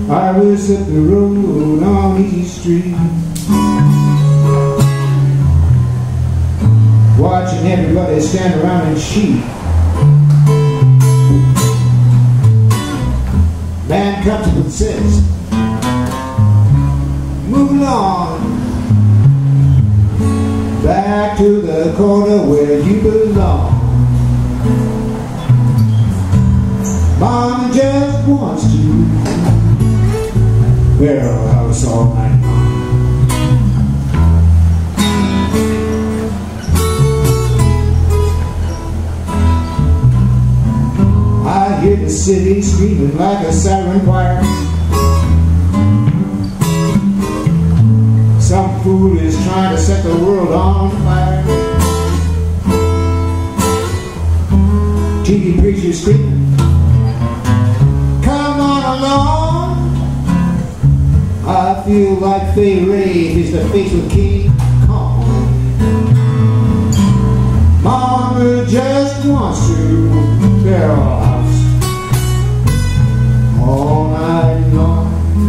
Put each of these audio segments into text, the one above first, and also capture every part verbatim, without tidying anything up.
I was up the road on Easy Street, watching everybody stand around and sheep. Man comes up and says, move along back to the corner where you belong. Mama just wants to barrel house all night long. I hear the city screaming like a siren choir. Some fool is trying to set the world on fire. T V preachers screaming, come on along. I feel like Fay Ray is the face of King Kong. Mama just wants to barrel house all night long.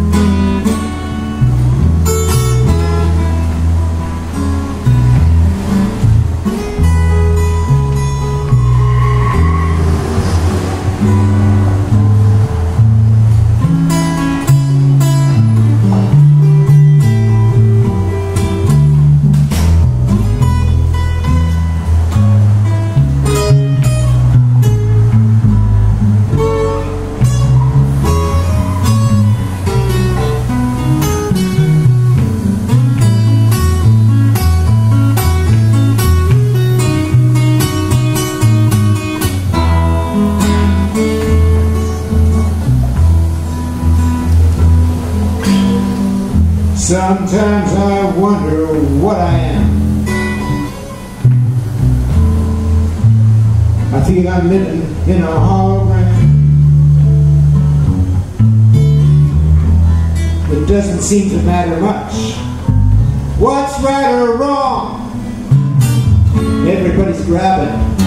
Sometimes I wonder what I am. I feel I'm living in a hologram. It doesn't seem to matter much what's right or wrong. Everybody's grabbing